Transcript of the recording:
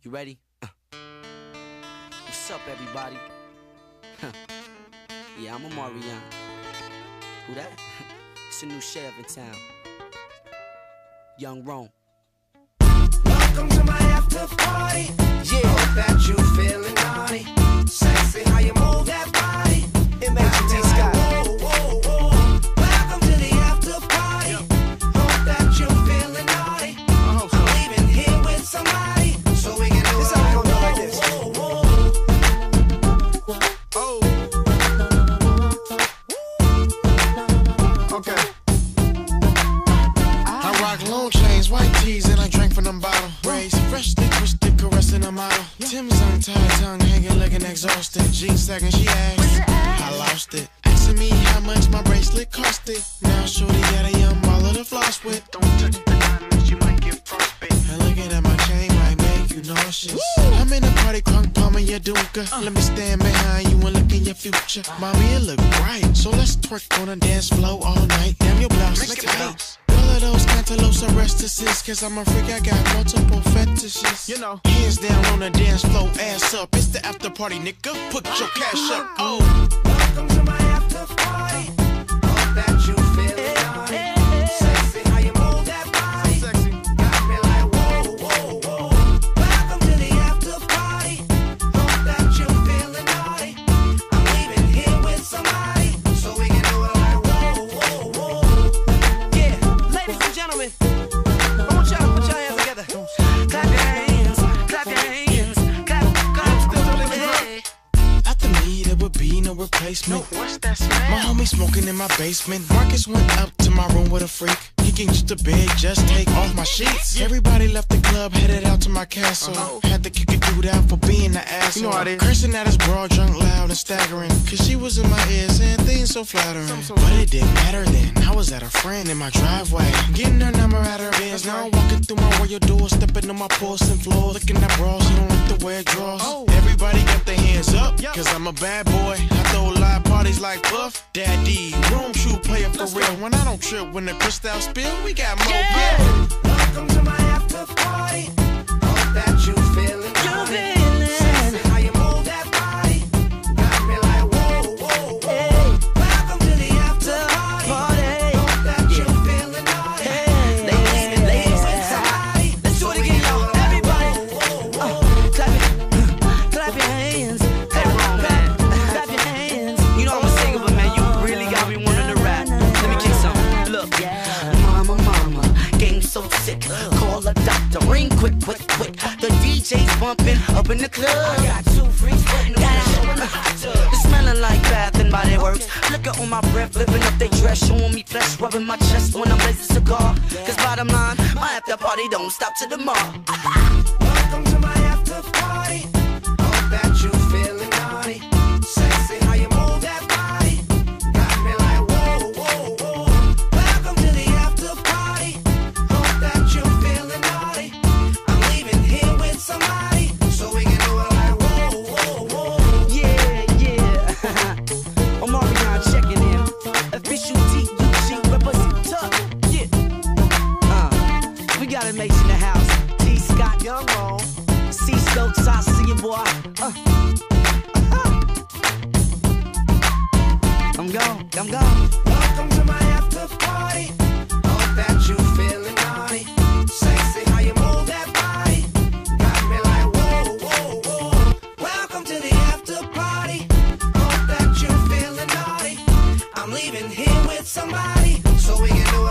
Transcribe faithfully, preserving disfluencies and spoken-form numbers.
You ready? Uh. What's up, everybody? Huh. Yeah, I'm Omarion. Who that? It's a new sheriff in town. Young Rome. Welcome to my after party. Yeah, hope that you feeling naughty. Sexy, how you move that body. It makes you taste Scott. Whoa, whoa, whoa. Welcome to the after party. Hope that you feeling naughty. I'm leaving here with somebody, so we can do this. How we gonna do like this? Whoa, whoa, whoa. Oh. Okay. I rock long chains, white tees, and I drink from them bottles. Raised freshly twisted, caressing a model. Tim's untied, tongue hanging, looking exhausted. Jeans sagging, she asked, I lost it. Asking me how much my bracelet costed. Now shorty got a young baller to floss with. Don't touch the diamonds, you might get frostbite. And looking at my chain might make you nauseous. Woo! I'm in a party, crunk palming your dunker. Uh. Let me stand behind you and look in your future. Mommy, it look bright, so let's twerk on the dance floor all night. Damn, your blouse is tight. All of those Cantaloupe arrestices, cause I'm a freak, I got multiple fetishes. You know, hands down on the dance floor, ass up. It's the after party, nigga. Put your cash up. Oh. Welcome to my after party. Hope that you feeling naughty. Sexy, how you move that body. Sexy. Got me like whoa, whoa, whoa. Welcome to the after party. Hope that you feeling naughty. I'm leaving here with somebody, so we can do it like whoa, whoa, whoa. Yeah, ladies and gentlemen, I want y'all to put your hands together. Clap your hands, clap your hands, clap, clap, clap, hey. After me, there would be no replacement. What's that smell? My homie smoking in my basement. Marcus went up to my room with a freak. He can use the bed, just take off my sheets. Everybody left the club, headed out to my castle. Uh-huh. Had to kick a dude out for being the asshole. You know how it is. Cursing at his broad, drunk, loud, and staggering. Cause she was in my ear saying things so flattering. So but it didn't matter then. I was at a friend in my driveway, getting her number out her Benz. Now I'm walking through my royal door, stepping on my porcelain floor, looking at bras, you don't like to wear drawers. Oh. Everybody got their hands up, yep. Cause I'm a bad boy. I throw live parties like Puff Daddy. Room true player for real. When I don't trip, when the crystal spill, we got more yeah. Beer. Welcome to my after party. Hope that you feeling naughty. Sexy, how you move that body. Got me like whoa, whoa, whoa. Hey. Welcome to the after party. Hope that you feeling naughty. Hey. Ladies, ladies, somebody. Let's do it again, y'all. Everybody. Uh, clap it. Clap your hands. Clap, clap, clap your hands. You know I'm a singer, but man, you really got me wanting to rap. Let me kick some. Look. Mama, mama, game so sick. Call a doctor, ring quick, quick, quick. The D J's bumping up in the club. I got two freaks putting on the show in the hot tub. It's smelling like Bath and Body Works. Looking on my breath, lifting up they dress, showing me flesh, rubbing my chest when I'm blazing cigar. Cause bottom line, my after party don't stop to the mall. Welcome to my after party. Hope that you feeling naughty. Sexy, how you move that body. Got me like whoa, whoa, whoa. Welcome to the after party. Hope that you feeling naughty. I'm leaving here with somebody, so we can do it like whoa, whoa, whoa. Yeah, yeah. Omarion checking in. Official T U G representative. Yeah. Uh, we got a mate in the house. T Scott, Young Rome. C Stokes, I see you, boy. Uh. I'm gone, I'm gone. Welcome to my after party. Hope that you feeling naughty. Sexy, how you move that body. Got me like whoa, whoa, whoa. Welcome to the after party. Hope that you feeling naughty. I'm leaving here with somebody, so we can do it.